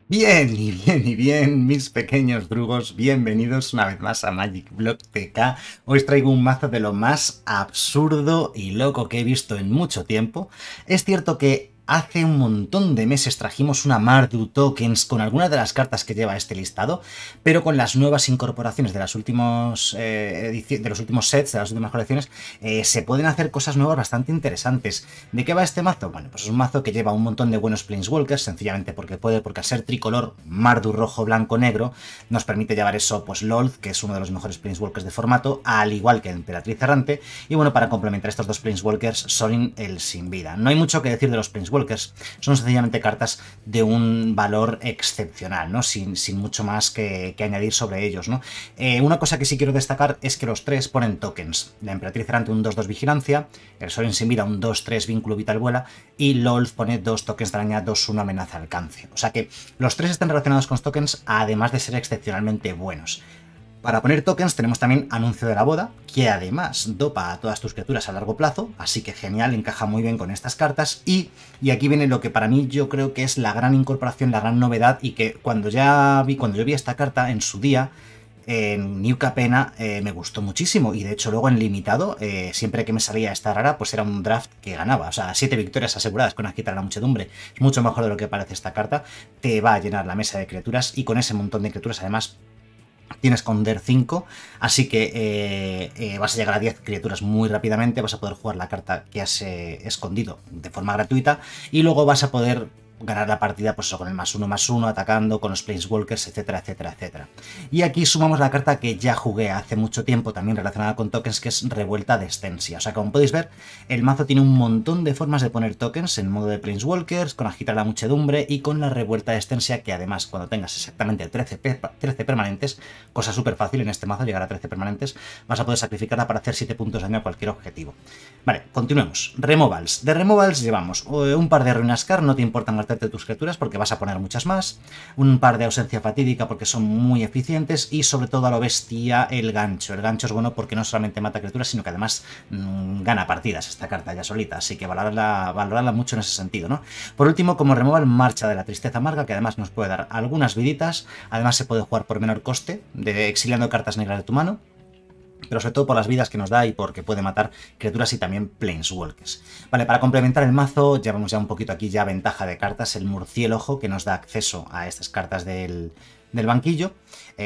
Bien, y bien, y bien, mis pequeños drugos, bienvenidos una vez más a Magic Block TK. Hoy os traigo un mazo de lo más absurdo y loco que he visto en mucho tiempo. Es cierto que hace un montón de meses trajimos una Mardu Tokens con algunas de las cartas que lleva este listado, pero con las nuevas incorporaciones de los últimos sets, de las últimas colecciones, se pueden hacer cosas nuevas bastante interesantes. ¿De qué va este mazo? Bueno, pues es un mazo que lleva un montón de buenos Planeswalkers, sencillamente porque puede, porque al ser tricolor, Mardu rojo, blanco, negro, nos permite llevar eso, pues Lolth, que es uno de los mejores Planeswalkers de formato, al igual que el Emperatriz Errante, y bueno, para complementar estos dos Planeswalkers, Sorin el Sin Vida. No hay mucho que decir de los Planeswalkers, son sencillamente cartas de un valor excepcional, ¿no? Sin mucho más que añadir sobre ellos, ¿no? Una cosa que sí quiero destacar es que los tres ponen tokens. La Emperatriz Errante un 2-2 Vigilancia, el Sorin Sin Vida un 2-3 Vínculo Vital Vuela, y Lolth pone 2 tokens de araña, 2-1 Amenaza Alcance. O sea que los tres están relacionados con tokens, además de ser excepcionalmente buenos. Para poner tokens tenemos también Anuncio de la Boda, que además dopa a todas tus criaturas a largo plazo, así que genial, encaja muy bien con estas cartas. Y aquí viene lo que para mí yo creo que es la gran incorporación, la gran novedad, y que cuando yo vi esta carta en su día, en New Capenna, me gustó muchísimo, y de hecho luego en limitado, siempre que me salía esta rara, pues era un draft que ganaba, o sea, 7 victorias aseguradas con Agitar a la Muchedumbre. Es mucho mejor de lo que parece esta carta, te va a llenar la mesa de criaturas, y con ese montón de criaturas además tienes Counder 5, así que vas a llegar a 10 criaturas muy rápidamente, vas a poder jugar la carta que has escondido de forma gratuita, y luego vas a poder ganar la partida pues eso, con el +1/+1, atacando con los Planeswalkers, etcétera, etcétera, etcétera. Y aquí sumamos la carta que ya jugué hace mucho tiempo, también relacionada con tokens, que es Revuelta de Stensia. O sea, como podéis ver, el mazo tiene un montón de formas de poner tokens en modo de Planeswalkers, con Agitar la Muchedumbre y con la Revuelta de Stensia, que además cuando tengas exactamente 13 permanentes, cosa súper fácil en este mazo, llegar a 13 permanentes, vas a poder sacrificarla para hacer 7 puntos de daño a cualquier objetivo. Vale, continuemos. Removals. De removals llevamos un par de Ruinascar, no te importan gastarte tus criaturas porque vas a poner muchas más, un par de Ausencia Fatídica porque son muy eficientes, y sobre todo a lo bestia el gancho. El gancho es bueno porque no solamente mata criaturas, sino que además gana partidas esta carta ya solita, así que valorarla mucho en ese sentido, ¿no? Por último, como removal, Marcha de la Tristeza Amarga, que además nos puede dar algunas viditas, además se puede jugar por menor coste, exiliando cartas negras de tu mano, pero sobre todo por las vidas que nos da y porque puede matar criaturas y también Planeswalkers. Vale, para complementar el mazo, llevamos ya un poquito aquí ya ventaja de cartas, el Murciélago, que nos da acceso a estas cartas del banquillo,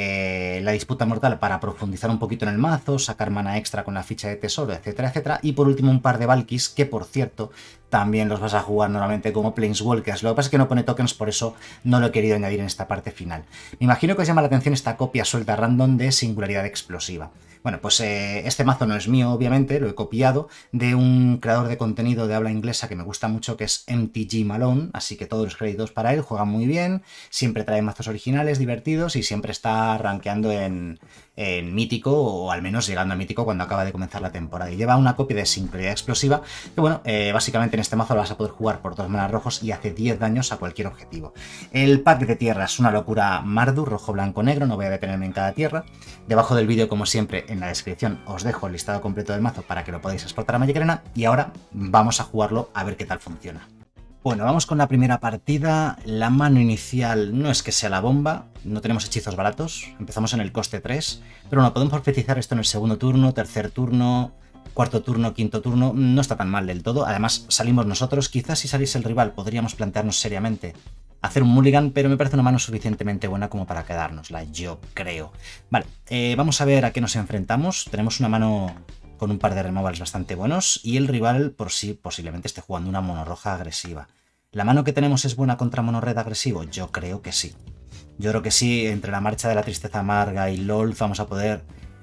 la Disputa Mortal para profundizar un poquito en el mazo, sacar mana extra con la ficha de tesoro, etcétera, etcétera, y por último un par de Valkis, que por cierto también los vas a jugar normalmente como Planeswalkers. Lo que pasa es que no pone tokens, por eso no lo he querido añadir en esta parte final. Me imagino que os llama la atención esta copia suelta random de Singularidad Explosiva. Bueno, pues este mazo no es mío, obviamente, lo he copiado de un creador de contenido de habla inglesa que me gusta mucho, que es MTG Malone, así que todos los créditos para él, juega muy bien, siempre trae mazos originales, divertidos, y siempre está rankeando en Mítico, o al menos llegando a Mítico cuando acaba de comenzar la temporada. Y lleva una copia de Singularidad Explosiva, que bueno, básicamente en este mazo lo vas a poder jugar por 2 manas rojos y hace 10 daños a cualquier objetivo. El pack de tierra es una locura Mardu, rojo, blanco, negro, no voy a detenerme en cada tierra. Debajo del vídeo, como siempre, en la descripción os dejo el listado completo del mazo para que lo podáis exportar a Magic Arena, y ahora vamos a jugarlo a ver qué tal funciona. Bueno, vamos con la primera partida. La mano inicial no es que sea la bomba, no tenemos hechizos baratos, empezamos en el coste 3, pero no, podemos profetizar esto en el segundo turno, tercer turno, cuarto turno, quinto turno, no está tan mal del todo. Además salimos nosotros, quizás si saliese el rival podríamos plantearnos seriamente hacer un mulligan, pero me parece una mano suficientemente buena como para quedárnosla, yo creo. Vale, vamos a ver a qué nos enfrentamos. Tenemos una mano con un par de removals bastante buenos, y el rival por sí posiblemente esté jugando una mono roja agresiva. ¿La mano que tenemos es buena contra mono red agresivo? Yo creo que sí. Yo creo que sí, entre la Marcha de la Tristeza Amarga y Lolth vamos a poder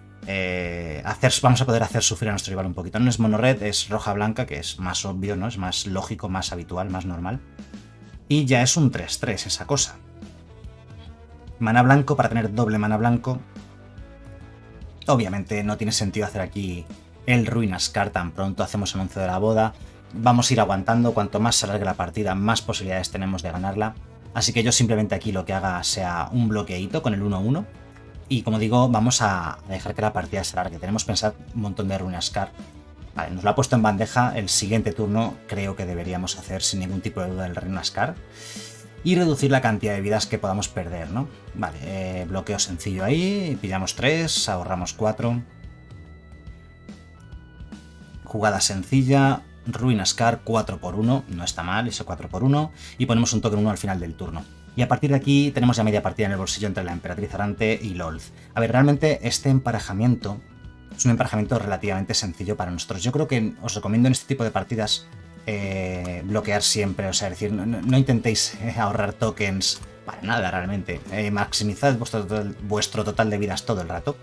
hacer sufrir a nuestro rival un poquito. No es mono red, es roja blanca, que es más obvio, ¿no? Es más lógico, más habitual, más normal. Y ya es un 3-3 esa cosa. Mana blanco para tener doble mana blanco. Obviamente no tiene sentido hacer aquí el Ruinascar tan pronto, hacemos Anuncio de la Boda. Vamos a ir aguantando, cuanto más se alargue la partida, más posibilidades tenemos de ganarla. Así que yo simplemente aquí lo que haga sea un bloqueito con el 1-1. Y como digo, vamos a dejar que la partida se alargue. Tenemos pensado un montón de Ruinascar. Vale, nos lo ha puesto en bandeja. El siguiente turno creo que deberíamos hacer sin ningún tipo de duda el Ruinascar. y reducir la cantidad de vidas que podamos perder, ¿no? Vale, bloqueo sencillo ahí, pillamos 3, ahorramos 4. Jugada sencilla, Ruin Scar 4×1, no está mal ese 4×1, y ponemos un token 1 al final del turno. Y a partir de aquí tenemos ya media partida en el bolsillo entre la Emperatriz Errante y Lolth. A ver, realmente este emparejamiento es un emparejamiento relativamente sencillo para nosotros. Yo creo que os recomiendo en este tipo de partidas bloquear siempre, o sea, es decir, no intentéis ahorrar tokens para nada realmente. Maximizad vuestro total de vidas todo el rato.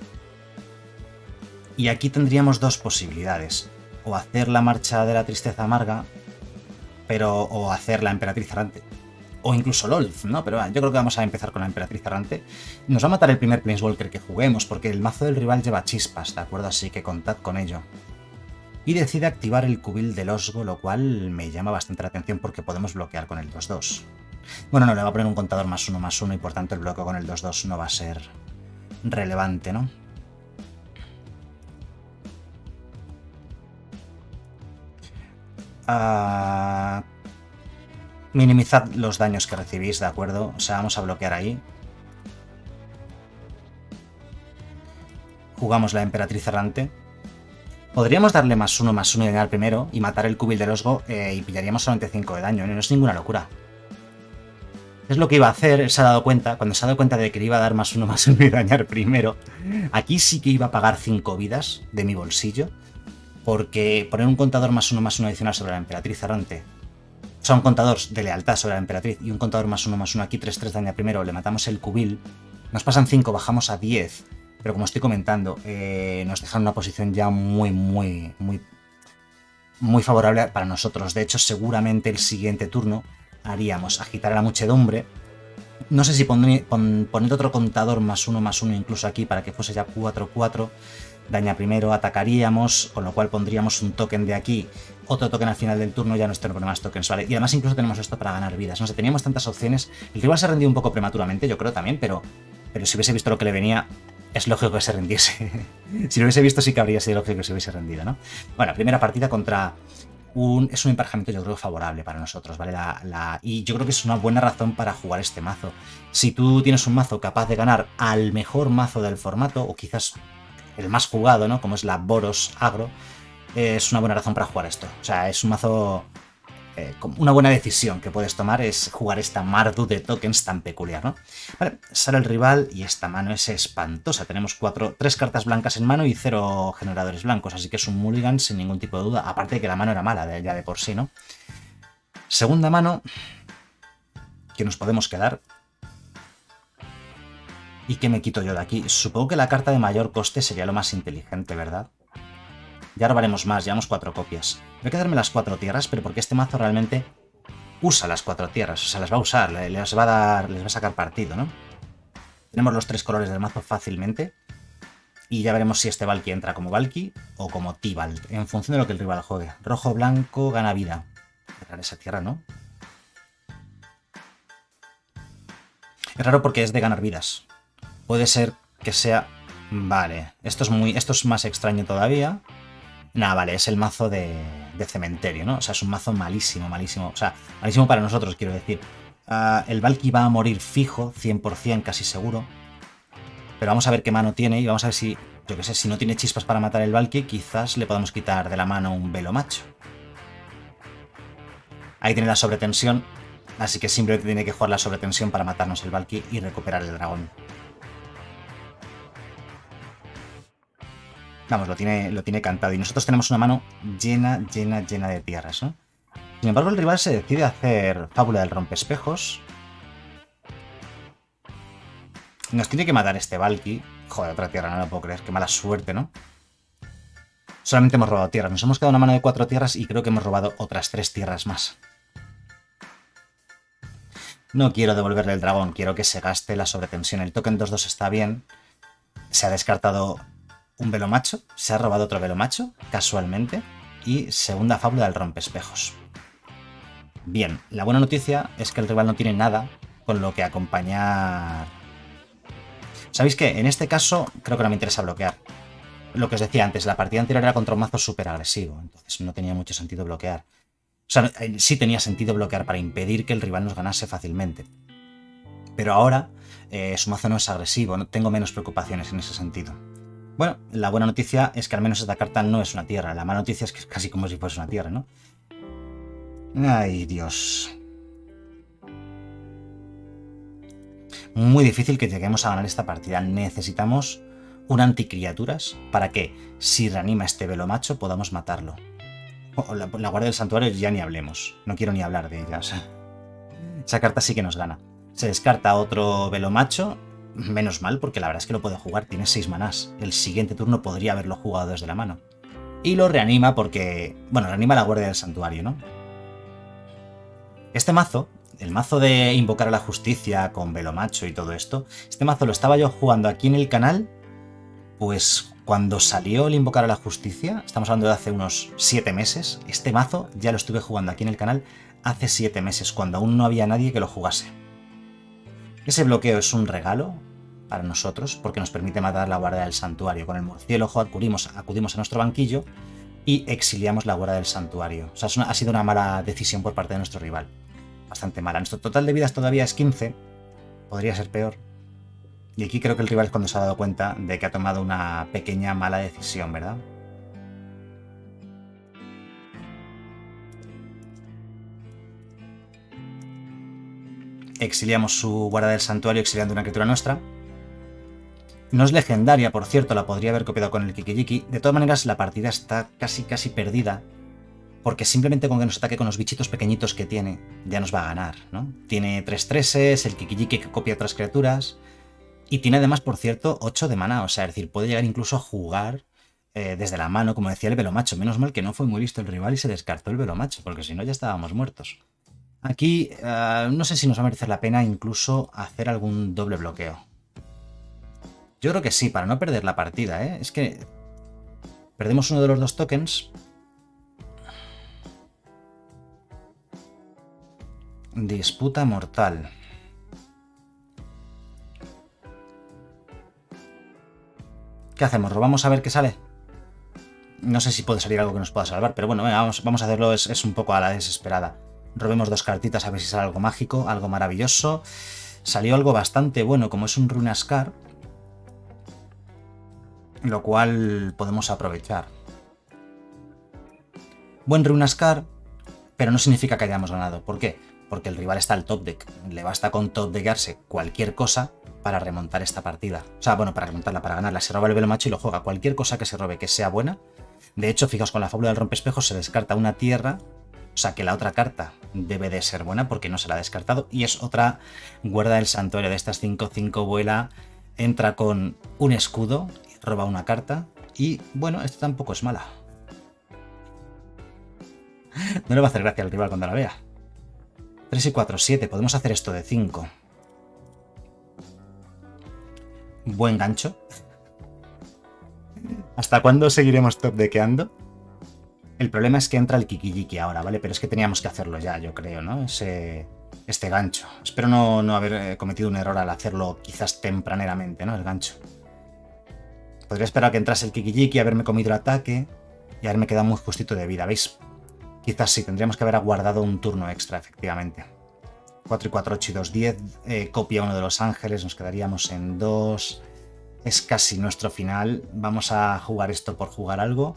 Y aquí tendríamos dos posibilidades. O hacer la marcha de la tristeza amarga, o hacer la Emperatriz Errante. O incluso Lolth, ¿no? Pero yo creo que vamos a empezar con la Emperatriz Errante. Nos va a matar el primer Planeswalker que juguemos, porque el mazo del rival lleva chispas, ¿de acuerdo? Así que contad con ello. Y decide activar el Cubil del Osgo, lo cual me llama bastante la atención porque podemos bloquear con el 2-2. Bueno, no, le va a poner un contador +1/+1 y por tanto el bloqueo con el 2-2 no va a ser relevante, ¿no? Minimizad los daños que recibís, ¿de acuerdo? O sea, vamos a bloquear ahí. Jugamos la Emperatriz Errante. Podríamos darle +1/+1 y dañar primero y matar el Cubil del Osgo y pillaríamos solamente 5 de daño, no es ninguna locura. Es lo que iba a hacer, él se ha dado cuenta, cuando se ha dado cuenta de que le iba a dar +1/+1 y dañar primero, aquí sí que iba a pagar 5 vidas de mi bolsillo, porque poner un contador +1/+1 adicional sobre la Emperatriz Errante, o sea, un contador de lealtad sobre la Emperatriz y un contador +1/+1 aquí, 3-3 daña primero, le matamos el Cubil, nos pasan 5, bajamos a 10, pero como estoy comentando, nos dejan una posición ya muy favorable para nosotros. De hecho, seguramente el siguiente turno haríamos agitar a la muchedumbre. No sé si poner otro contador +1/+1 incluso aquí para que fuese ya 4-4. Daña primero, atacaríamos, con lo cual pondríamos un token de aquí, otro token al final del turno, ya no tenemos más tokens, ¿vale? Y además incluso tenemos esto para ganar vidas. No sé, teníamos tantas opciones. El rival se ha rendido un poco prematuramente, yo creo también, pero si hubiese visto lo que le venía, es lógico que se rindiese. Si lo hubiese visto sí que habría sido lógico que se hubiese rendido, ¿no? Bueno, primera partida contra es un emparejamiento yo creo favorable para nosotros, ¿vale? Y yo creo que es una buena razón para jugar este mazo. Si tú tienes un mazo capaz de ganar al mejor mazo del formato, o quizás el más jugado, ¿no? Como es la Boros Agro, es una buena razón para jugar esto. O sea, es un mazo... una buena decisión que puedes tomar es jugar esta Mardu de tokens tan peculiar, ¿no? Vale, sale el rival y esta mano es espantosa. Tenemos 3 cartas blancas en mano y 0 generadores blancos, así que es un mulligan sin ningún tipo de duda. Aparte de que la mano era mala ya de por sí, ¿no? Segunda mano que nos podemos quedar. ¿Y qué me quito yo de aquí? Supongo que la carta de mayor coste sería lo más inteligente, ¿verdad? Ya robaremos más, llevamos 4 copias. Voy a quedarme las 4 tierras, pero porque este mazo realmente usa las 4 tierras. O sea, las va a usar, les va a sacar partido, ¿no? Tenemos los 3 colores del mazo fácilmente. Y ya veremos si este Valky entra como Valky o como Tibalt, en función de lo que el rival juegue. Rojo, blanco, gana vida. Es rara esa tierra, ¿no? Es raro porque es de ganar vidas. Puede ser que sea... Vale, esto es más extraño todavía. Nada, vale, es el mazo de cementerio, ¿no? O sea, es un mazo malísimo. O sea, malísimo para nosotros, quiero decir. El Valky va a morir fijo, 100%, casi seguro. Pero vamos a ver qué mano tiene y vamos a ver si, yo qué sé, si no tiene chispas para matar el Valky, quizás le podamos quitar de la mano un Velo Macho. Ahí tiene la sobretensión, así que simplemente tiene que jugar la sobretensión para matarnos el Valky y recuperar el dragón. Vamos, lo tiene cantado. Y nosotros tenemos una mano llena de tierras, ¿no? Sin embargo, el rival se decide a hacer Fábula del Rompespejos. Nos tiene que matar este Valky. Joder, otra tierra, no lo puedo creer. Qué mala suerte, ¿no? Solamente hemos robado tierras. Nos hemos quedado una mano de 4 tierras y creo que hemos robado otras 3 tierras más. No quiero devolverle el dragón. Quiero que se gaste la sobretensión. El token 2-2 está bien. Se ha descartado... un Velo Macho, se ha robado otro Velo Macho, casualmente, y segunda Fábula del Rompespejos. Bien, la buena noticia es que el rival no tiene nada con lo que acompañar. ¿Sabéis qué? En este caso creo que no me interesa bloquear. Lo que os decía antes, la partida anterior era contra un mazo súper agresivo, entonces no tenía mucho sentido bloquear. sea, sí tenía sentido bloquear para impedir que el rival nos ganase fácilmente. Pero ahora su mazo no es agresivo, no tengo menos preocupaciones en ese sentido. Bueno, la buena noticia es que al menos esta carta no es una tierra. La mala noticia es que es casi como si fuese una tierra, ¿no? Ay, Dios. Muy difícil que lleguemos a ganar esta partida. Necesitamos un anticriaturas para que, si reanima este velo macho, podamos matarlo. La guardia del santuario ya ni hablemos. No quiero ni hablar de ella. O sea, esa carta sí que nos gana. Se descarta otro velo macho. Menos mal, porque la verdad es que lo puede jugar. Tiene 6 manás. El siguiente turno podría haberlo jugado desde la mano. Y lo reanima porque... Bueno, reanima la guardia del santuario, ¿no? Este mazo, el mazo de invocar a la justicia con velo macho y todo esto, este mazo lo estaba yo jugando aquí en el canal, pues cuando salió el invocar a la justicia, estamos hablando de hace unos 7 meses, este mazo ya lo estuve jugando aquí en el canal hace 7 meses, cuando aún no había nadie que lo jugase. Ese bloqueo es un regalo para nosotros, porque nos permite matar la guardia del santuario. Con el murciélago acudimos a nuestro banquillo y exiliamos la guardia del santuario. O sea, ha sido una mala decisión por parte de nuestro rival. Bastante mala. Nuestro total de vidas todavía es 15. Podría ser peor. Y aquí creo que el rival es cuando se ha dado cuenta de que ha tomado una pequeña mala decisión, ¿verdad? Exiliamos su guardia del santuario exiliando una criatura nuestra. No es legendaria, por cierto, la podría haber copiado con el Kiki-Jiki. De todas maneras, la partida está casi perdida, porque simplemente con que nos ataque con los bichitos pequeñitos que tiene, ya nos va a ganar, ¿no? Tiene 3/3, el Kiki-Jiki que copia otras criaturas, y tiene además, por cierto, 8 de maná, o sea, es decir, puede llegar incluso a jugar desde la mano, como decía el velo macho. Menos mal que no fue muy listo el rival y se descartó el velo macho, porque si no ya estábamos muertos. Aquí no sé si nos va a merecer la pena incluso hacer algún doble bloqueo. Yo creo que sí, para no perder la partida, ¿eh? Es que perdemos uno de los 2 tokens. Disputa mortal. ¿Qué hacemos? ¿Robamos a ver qué sale? No sé si puede salir algo que nos pueda salvar, pero bueno, venga, vamos a hacerlo, es un poco a la desesperada. Robemos 2 cartitas a ver si sale algo mágico, algo maravilloso. Salió algo bastante bueno, como es un Runascar, lo cual podemos aprovechar. Buen Runascar, pero no significa que hayamos ganado. ¿Por qué? Porque el rival está al top deck. Le basta con top deckarse cualquier cosa para remontar esta partida. O sea, bueno, para remontarla, para ganarla. Se roba el velo macho y lo juega. Cualquier cosa que se robe que sea buena. De hecho, fijaos, con la fábula del rompespejos se descarta una tierra. O sea, que la otra carta debe de ser buena porque no se la ha descartado. Y es otra guarda del santuario de estas 5/5 vuela. Entra con un escudo, roba una carta. Y bueno, esta tampoco es mala. No le va a hacer gracia al rival cuando la vea. 3 y 4, 7. Podemos hacer esto de 5. Buen gancho. ¿Hasta cuándo seguiremos top deckeando? El problema es que entra el Kiki-Jiki ahora, ¿vale? Pero es que teníamos que hacerlo ya, yo creo, ¿no? Este gancho. Espero no haber cometido un error al hacerlo quizás tempraneramente, ¿no? El gancho. Podría esperar a que entrase el Kiki-Jiki, haberme comido el ataque y haberme quedado muy justito de vida, ¿veis? Quizás sí, tendríamos que haber aguardado un turno extra, efectivamente. 4 y 4, 8 y 2, 10. Copia uno de los ángeles, nos quedaríamos en 2. Es casi nuestro final. Vamos a jugar esto por jugar algo.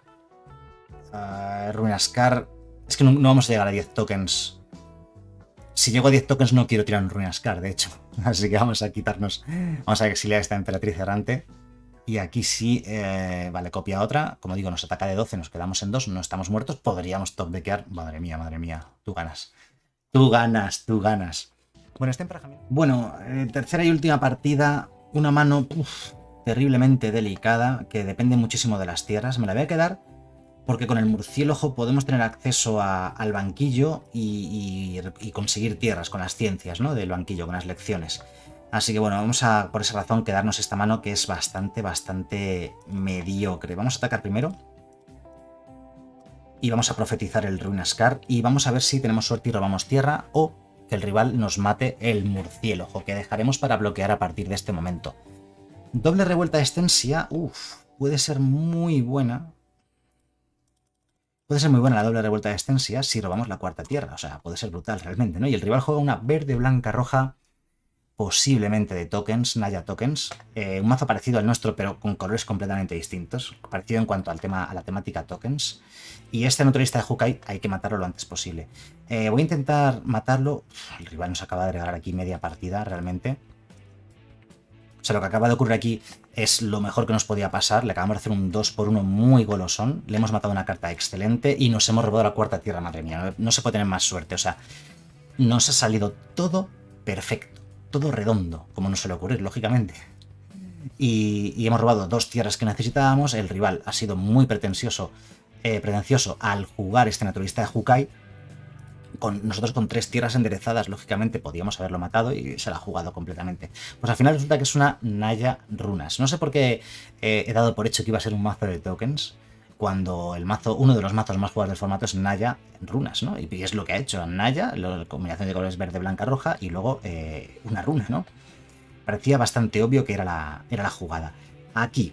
Runascar. Es que no vamos a llegar a 10 tokens. Si llego a 10 tokens no quiero tirar un Runascar, de hecho. Así que vamos a quitarnos. Vamos a exiliar a esta emperatriz errante. Y aquí sí, vale, copia otra. Como digo, nos ataca de 12, nos quedamos en 2, no estamos muertos. Podríamos top deckear. Madre mía, tú ganas. Tú ganas. Bueno, este emparejamiento. Bueno, tercera y última partida. Una mano terriblemente delicada, que depende muchísimo de las tierras. Me la voy a quedar porque con el murciélago podemos tener acceso al banquillo y conseguir tierras con las ciencias, ¿no? Del banquillo, con las lecciones. Así que bueno, vamos a, por esa razón, quedarnos esta mano que es bastante mediocre. Vamos a atacar primero. Y vamos a profetizar el Runascar. Y vamos a ver si tenemos suerte y robamos tierra o que el rival nos mate el murciélago, que dejaremos para bloquear a partir de este momento. Doble revuelta de Extensia, puede ser muy buena. Puede ser muy buena la doble revuelta de Extensia si robamos la cuarta tierra. O sea, puede ser brutal realmente, ¿no? Y el rival juega una verde, blanca, roja, posiblemente de tokens, Naya tokens. Un mazo parecido al nuestro, pero con colores completamente distintos. Parecido en cuanto al tema, a la temática tokens. Y este naturalista de Hukai hay que matarlo lo antes posible. Voy a intentar matarlo. El rival nos acaba de regalar aquí media partida, realmente. O sea, lo que acaba de ocurrir aquí es lo mejor que nos podía pasar. Le acabamos de hacer un 2x1 muy golosón. Le hemos matado una carta excelente y nos hemos robado la cuarta tierra, madre mía. No se puede tener más suerte. O sea, nos ha salido todo perfecto. Todo redondo, como no suele ocurrir, lógicamente. Y hemos robado 2 tierras que necesitábamos. El rival ha sido muy pretencioso al jugar este naturalista de Hukai. Nosotros con 3 tierras enderezadas, lógicamente podíamos haberlo matado y se la ha jugado completamente. Pues al final resulta que es una Naya Runas. No sé por qué he dado por hecho que iba a ser un mazo de tokens, cuando uno de los mazos más jugados del formato es Naya Runas, ¿no? Y es lo que ha hecho Naya, la combinación de colores verde, blanca, roja, y luego una runa, ¿no? Parecía bastante obvio que era la jugada. Aquí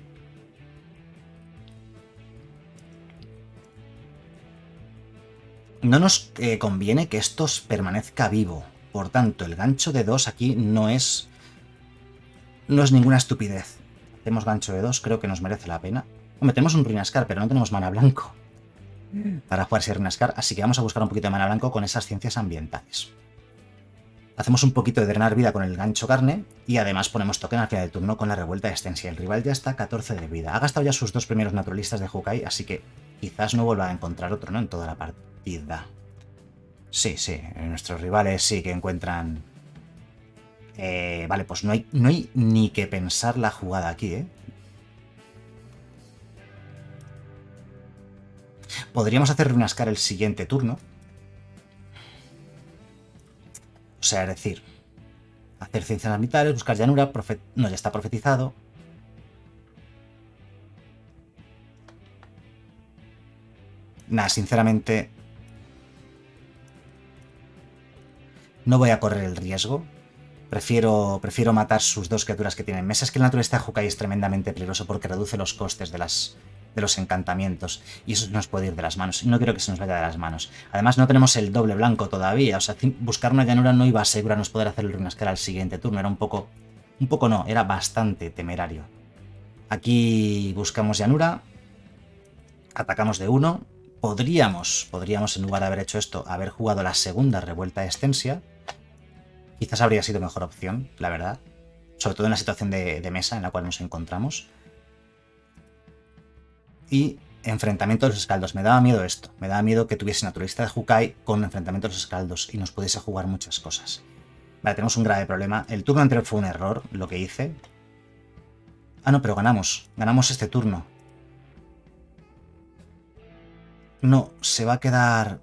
no nos conviene que esto permanezca vivo. Por tanto, el gancho de 2 aquí no es ninguna estupidez. Hacemos gancho de 2, creo que nos merece la pena. Hombre, tenemos un Rinascar, pero no tenemos mana blanco para jugar ese Rinascar, así que vamos a buscar un poquito de mana blanco con esas ciencias ambientales. Hacemos un poquito de drenar vida con el gancho carne y además ponemos token al final del turno con la revuelta de Extensia. El rival ya está a 14 de vida. Ha gastado ya sus 2 primeros naturalistas de Hukai, así que quizás no vuelva a encontrar otro, ¿no? En toda la partida. Sí, nuestros rivales sí que encuentran... vale, pues no hay ni que pensar la jugada aquí, ¿eh? Podríamos hacer Runascar el siguiente turno. O sea, es decir, hacer ciencias vitales, buscar llanura, no, ya está profetizado. Nada, sinceramente... no voy a correr el riesgo. Prefiero matar sus 2 criaturas que tienen mesa. Es que el naturalista de Hukai es tremendamente peligroso porque reduce los costes de los encantamientos. Y eso nos puede ir de las manos. Y no quiero que se nos vaya de las manos. Además, no tenemos el doble blanco todavía. O sea, buscar una llanura no iba a asegurarnos poder hacer el Runascar al siguiente turno. Era un poco no, era bastante temerario. Aquí buscamos llanura. Atacamos de 1. Podríamos, en lugar de haber hecho esto, haber jugado la segunda revuelta de Extensia. Quizás habría sido mejor opción, la verdad. Sobre todo en la situación de mesa en la cual nos encontramos. Y enfrentamiento de los escaldos. Me daba miedo esto. Me daba miedo que tuviese naturalista de Hukai con enfrentamiento de los escaldos y nos pudiese jugar muchas cosas. Vale, tenemos un grave problema. El turno anterior fue un error, lo que hice. Ah, no, pero ganamos. Ganamos este turno. No, se va a quedar...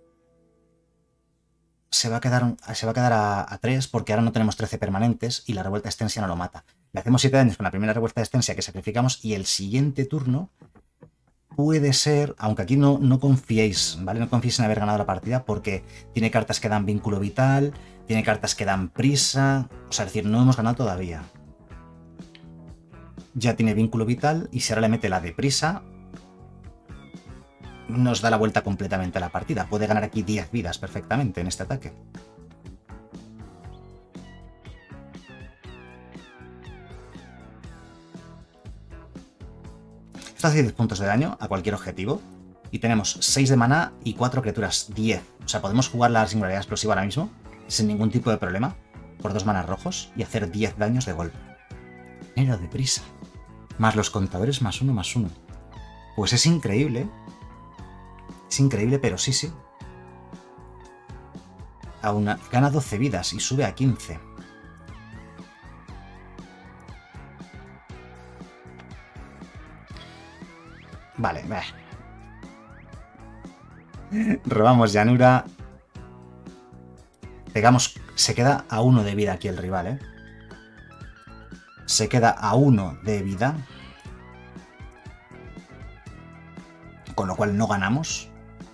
Se va a quedar a 3 porque ahora no tenemos 13 permanentes y la revuelta de Extensia no lo mata. Le hacemos 7 daños con la primera revuelta de Extensia que sacrificamos y el siguiente turno puede ser, aunque aquí no confiéis, ¿vale? No confiéis en haber ganado la partida porque tiene cartas que dan vínculo vital, tiene cartas que dan prisa, o sea, es decir, no hemos ganado todavía. Ya tiene vínculo vital y si ahora le mete la de prisa, nos da la vuelta completamente a la partida. Puede ganar aquí 10 vidas perfectamente en este ataque. Esto hace 10 puntos de daño a cualquier objetivo. Y tenemos 6 de maná y 4 criaturas, 10. O sea, podemos jugar la singularidad explosiva ahora mismo, sin ningún tipo de problema, por 2 manas rojos y hacer 10 daños de golpe. Pero deprisa. Más los contadores +1/+1. Pues es increíble, ¿eh? Es increíble, pero sí. Aún gana 12 vidas y sube a 15. Vale, robamos llanura. Pegamos... Se queda a 1 de vida aquí el rival, ¿eh? Se queda a 1 de vida. Con lo cual no ganamos.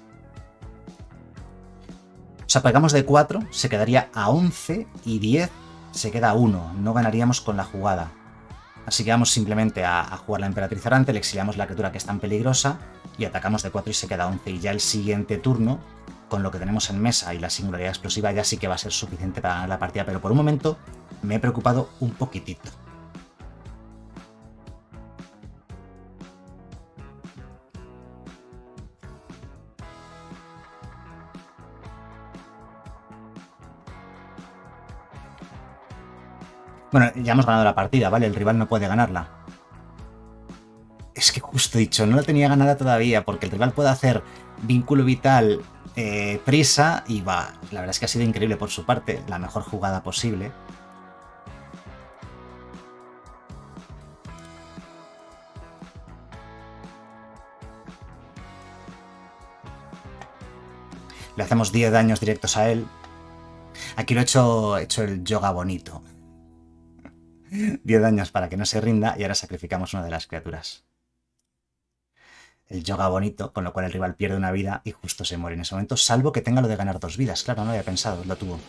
O sea, pegamos de 4, se quedaría a 11 y 10 se queda a 1. No ganaríamos con la jugada. Así que vamos simplemente a jugar la Emperatriz Errante, le exiliamos la criatura que es tan peligrosa y atacamos de 4 y se queda 11. Y ya el siguiente turno, con lo que tenemos en mesa y la singularidad explosiva, ya sí que va a ser suficiente para ganar la partida. Pero por un momento me he preocupado un poquitito. Bueno, ya hemos ganado la partida, ¿vale? El rival no puede ganarla. Es que justo dicho, no la tenía ganada todavía, porque el rival puede hacer vínculo vital, prisa, y va. La verdad es que ha sido increíble por su parte, la mejor jugada posible. Le hacemos 10 daños directos a él. Aquí lo he hecho el yoga bonito. 10 daños para que no se rinda y ahora sacrificamos una de las criaturas. El yoga bonito, con lo cual el rival pierde una vida y justo se muere en ese momento, salvo que tenga lo de ganar 2 vidas. Claro, no había pensado, lo tuvo.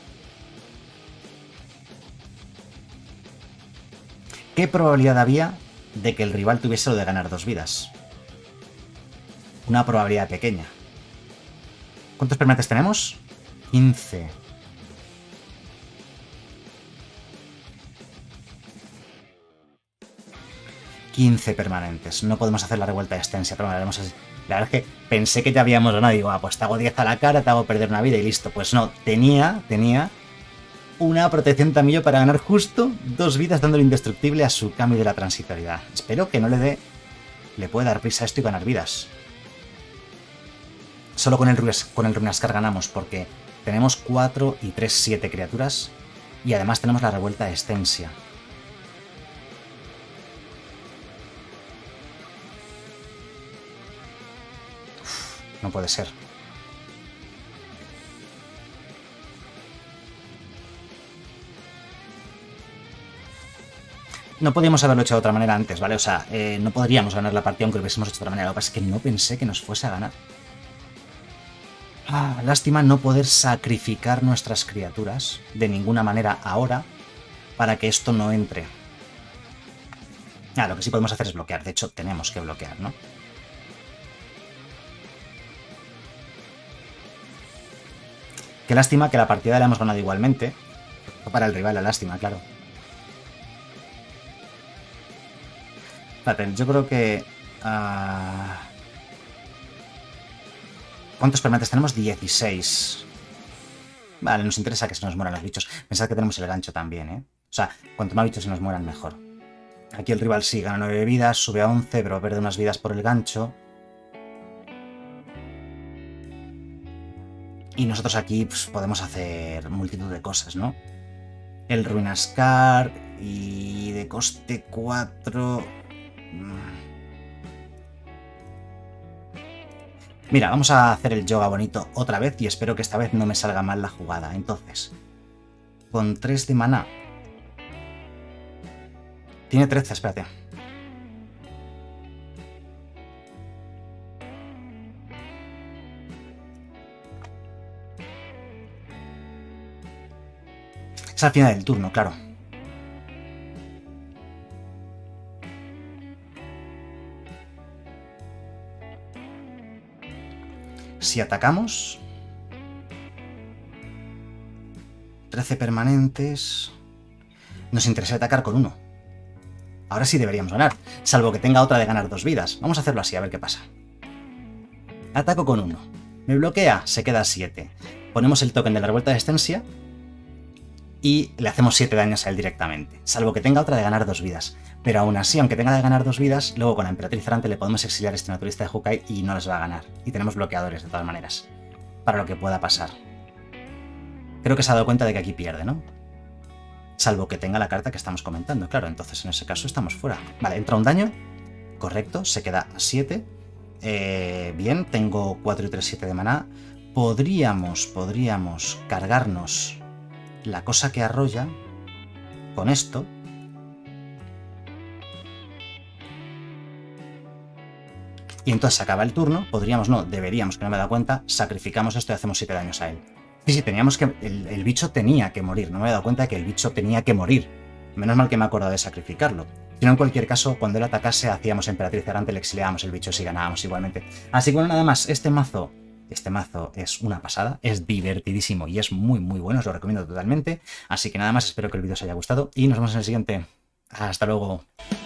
¿Qué probabilidad había de que el rival tuviese lo de ganar 2 vidas? Una probabilidad pequeña. ¿Cuántos permanentes tenemos? 15. 15 permanentes. No podemos hacer la revuelta de Extensia, pero haremos así. La verdad es que pensé que ya habíamos ganado. Digo, pues te hago 10 a la cara, te hago perder una vida y listo. Pues no, tenía una protección tamillo para ganar justo 2 vidas dándole indestructible a su cambio de la transitoriedad. Espero que no le pueda dar prisa a esto y ganar vidas. Solo con el Runascar ganamos porque tenemos 4 y 3, 7 criaturas y además tenemos la revuelta de Extensia. No puede ser. No podíamos haberlo hecho de otra manera antes, ¿vale? O sea, no podríamos ganar la partida aunque lo hubiésemos hecho de otra manera. Lo que pasa es que no pensé que nos fuese a ganar. Lástima no poder sacrificar nuestras criaturas de ninguna manera ahora para que esto no entre. Lo que sí podemos hacer es bloquear. De hecho, tenemos que bloquear, ¿no? Qué lástima que la partida la hemos ganado igualmente. Fue para el rival la lástima, claro. Espérate, yo creo que... ¿Cuántos permanentes tenemos? 16. Vale, nos interesa que se nos mueran los bichos. Pensad que tenemos el gancho también, ¿eh? O sea, cuanto más bichos se nos mueran, mejor. Aquí el rival sí, gana 9 vidas, sube a 11, pero pierde unas vidas por el gancho. Y nosotros aquí pues, podemos hacer multitud de cosas, ¿no? El Runascar y de coste 4... Mira, vamos a hacer el yoga bonito otra vez y espero que esta vez no me salga mal la jugada. Entonces, con 3 de maná... Tiene 13, espérate. Es al final del turno, claro. Si atacamos... 13 permanentes... Nos interesa atacar con 1. Ahora sí deberíamos ganar, salvo que tenga otra de ganar 2 vidas. Vamos a hacerlo así, a ver qué pasa. Ataco con 1. Me bloquea, se queda a 7. Ponemos el token de la revuelta de Extensia y le hacemos 7 daños a él directamente, salvo que tenga otra de ganar 2 vidas. Pero aún así, aunque tenga de ganar 2 vidas, luego con la Emperatriz Errante le podemos exiliar este naturalista de Hukai y no les va a ganar. Y tenemos bloqueadores de todas maneras, para lo que pueda pasar. Creo que se ha dado cuenta de que aquí pierde, ¿no? Salvo que tenga la carta que estamos comentando, claro, entonces en ese caso estamos fuera. Vale, entra un daño, correcto, se queda a 7. Bien, tengo 4 y 3, 7 de maná. Podríamos cargarnos la cosa que arrolla con esto. Y entonces acaba el turno, podríamos, no, deberíamos, que no me he dado cuenta, sacrificamos esto y hacemos 7 daños a él. Sí, teníamos que... El bicho tenía que morir, no me he dado cuenta de que el bicho tenía que morir. Menos mal que me he acordado de sacrificarlo. Si no, en cualquier caso, cuando él atacase, hacíamos Emperatriz Errante, le exiliábamos el bicho y ganábamos igualmente. Así que bueno, nada más, este mazo es una pasada, es divertidísimo y es muy bueno, os lo recomiendo totalmente. Así que nada más, espero que el vídeo os haya gustado y nos vemos en el siguiente. Hasta luego.